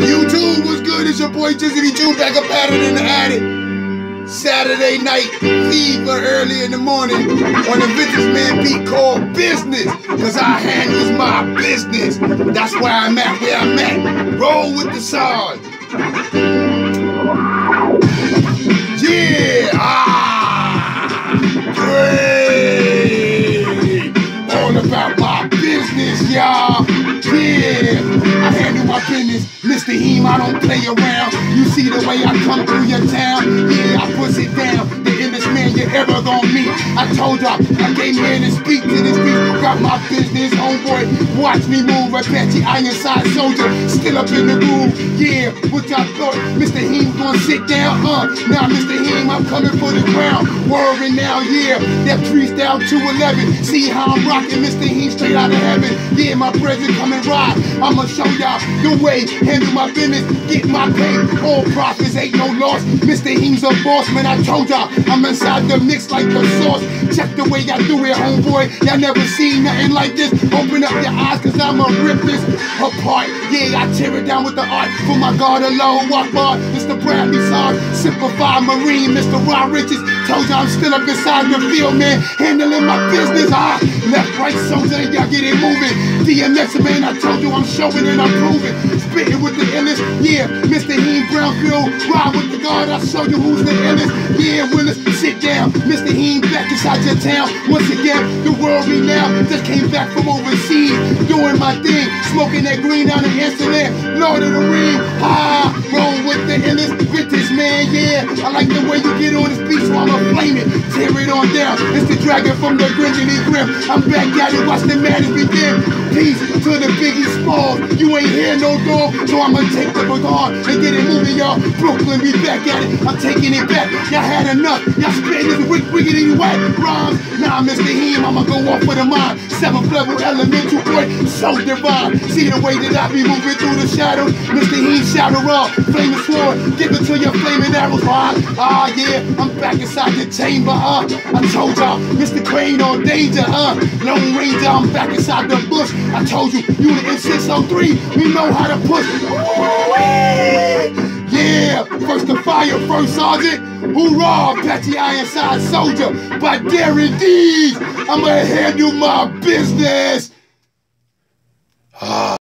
YouTube, what's good? It's your boy Jizzity Jew back up at it in the attic. Saturday night fever early in the morning on the Vintage Man beat called Business, cause I handles my business. That's why I'm at where I'm at. Roll with the song. Yeah, great. All about my business, y'all. Yeah, I handle my business. Mr. Heem, I don't play around. You see the way I come through your town? Yeah, I push it down. The illest man you ever gonna meet. I told y'all, I came here to speak to this beat. Got my business, homeboy. Watch me move. Apache Ironside soldier, still up in the groove. Yeah, what y'all thought? Mr. Heem gonna sit down? Now, Mr. Heem, I'm coming for the crown. Whirring now, yeah. That freestyle 211. See how I'm rocking, Mr. Heem, straight out of heaven. Yeah, my present come and ride. I'ma show y'all the way. Handle my business, get my pay. All profits, ain't no loss. Mr. Heem's a boss, man. I told y'all, I'm inside the mix like the sauce. Check the way I do it, homeboy. Y'all never seen nothing like this. Open up your eyes, cause I'ma rip this apart. Yeah, I tear it down with the art. For my God alone, walk bar. It's the Bradley song. Simplified Marine, Mr. Ron Riches. Told y'all I'm still up inside the field, man. Handling my business. Left, right, soldier, y'all get it moving. DMX, man, I told you I'm showing and I'm proving. Spitting with the illest, yeah. Mr. Heem Brownfield, ride with the guard. I'll show you who's the illest. Yeah, Willis, sit down. Mr. Heem back inside your town. Once again, the world renowned. Just came back from overseas, doing my thing, smoking that green on the Amsterdam. Lord of the Ring, roll with the illest. Vintage man, yeah. I like the way you get on this beat, so I'ma flame it. Tear it on down. It's the dragon from the Grindy Grim. I'm back at it, watch the madness begin. Peace to the Biggie Smalls. You ain't here no dog, so I'ma take the baton and get it moving, y'all. Brooklyn, be back at it. I'm taking it back. Y'all had enough. Y'all spitting this wiggity whack rhymes. Nah, Mr. Heem, I'ma go off with a mind. 7th level elemental boy, so divine. See the way that I be moving through the shadows. Mr. Heem, shadow raw, flaming sword. Give it to your flaming arrows. Yeah, I'm back inside the chamber. I told y'all, Mr. Crane on danger. Lone Ranger, I'm back inside the bush. I told you, you the M603, we know how to push. Yeah, first to fire, first sergeant. Hoorah, Apache Ironside soldier. By Darren Dees, I'ma handle my business.